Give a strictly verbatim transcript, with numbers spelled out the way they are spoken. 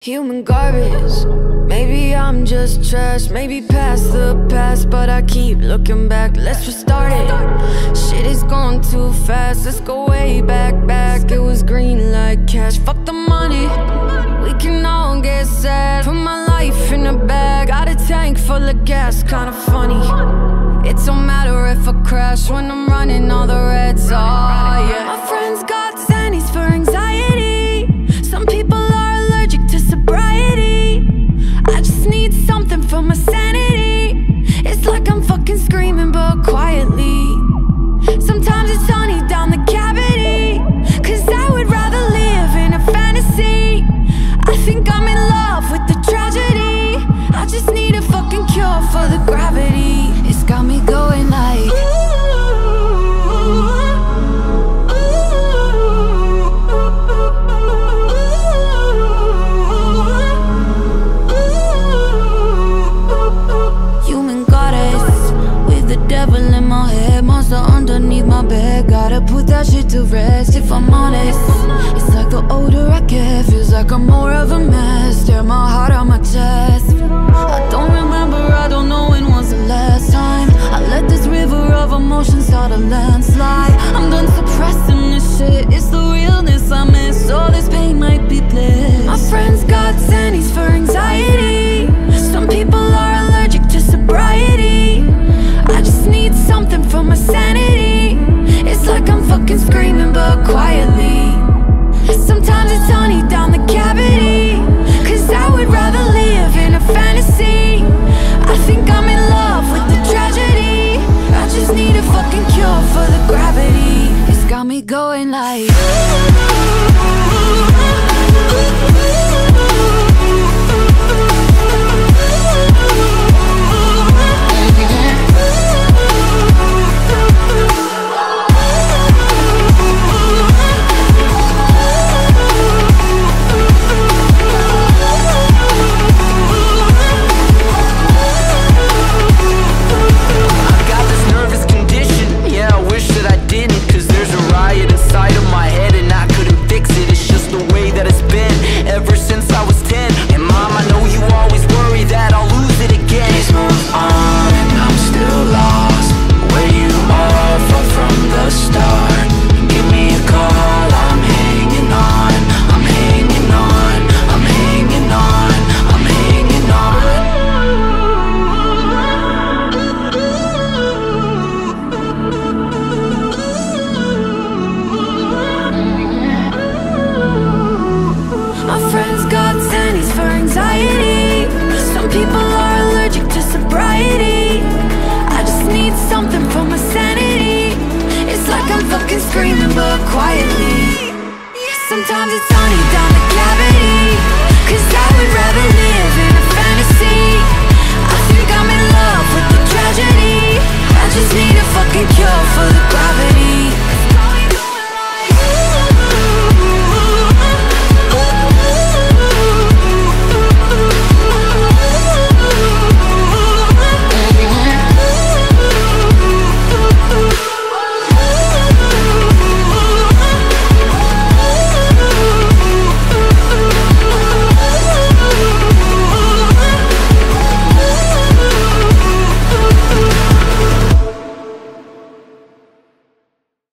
Human garbage. Maybe I'm just trash, maybe past the past, but I keep looking back. Let's restart it. Shit is going too fast. Let's go way back, back. It was green like cash. Fuck the money. We can all get sad. Put my life in a bag. Got a tank full of gas. Kinda funny. It don't matter if I crash when I'm running all the reds. Oh yeah. My friends got Xannies for anxiety. Some people are allergic to sobriety. I just need something for my sanity. It's like I'm fucking screaming but quietly. Sometimes it's sunny down the cavity, cause I would rather live in a fantasy. I think I'm in love with the tragedy. I just need a fucking cure for the gravity. It's got me going like underneath my bed, gotta put that shit to rest. If I'm honest, it's like the older I get, feels like I'm more of a mess. Tear my heart out my chest. I don't remember, I don't know when was the last time I let this river of emotions start a landslide. I'm done suppressing this shit, it's the realness I miss. All this pain might be bliss. My friends got Xannies for anxiety. Some people are allergic to sobriety. I just need something for my sanity. It's like I'm fucking screaming but quietly. Sometimes it's sunny down the cavity, cause I would rather live in a fantasy. I think I'm in love with the tragedy. I just need a fucking cure for the gravity. It's got me going like ever since I was ten. And mom, I know you always worry that I'll lose it again. Days move on and I'm still lost where you are, far from the start. Give me a call, I'm hanging on, I'm hanging on, I'm hanging on, I'm hanging my friends got Xannies for anxiety. Some people are allergic to sobriety. I just need something for my sanity. It's like I'm fucking screaming but quietly. Sometimes it's sunny down the cavity, cause I would rather live in a fantasy. I think I'm in love with the tragedy. I just need a fucking cure for the gravity.